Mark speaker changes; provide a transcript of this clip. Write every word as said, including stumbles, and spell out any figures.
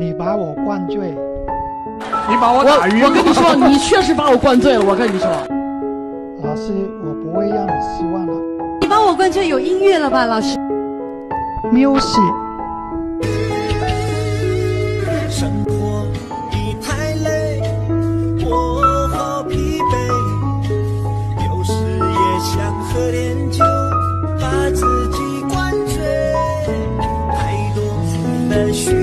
Speaker 1: 你把我灌醉。
Speaker 2: 你把我打晕了。我跟你说，你确实把我灌醉了。我跟你说，
Speaker 1: 老师，我不会让你失望的。
Speaker 3: 你把我灌醉有音乐了吧，老师
Speaker 1: ？Music。
Speaker 4: 生活已太累，我好疲惫，有时也想喝点酒，把自己灌醉，太多的需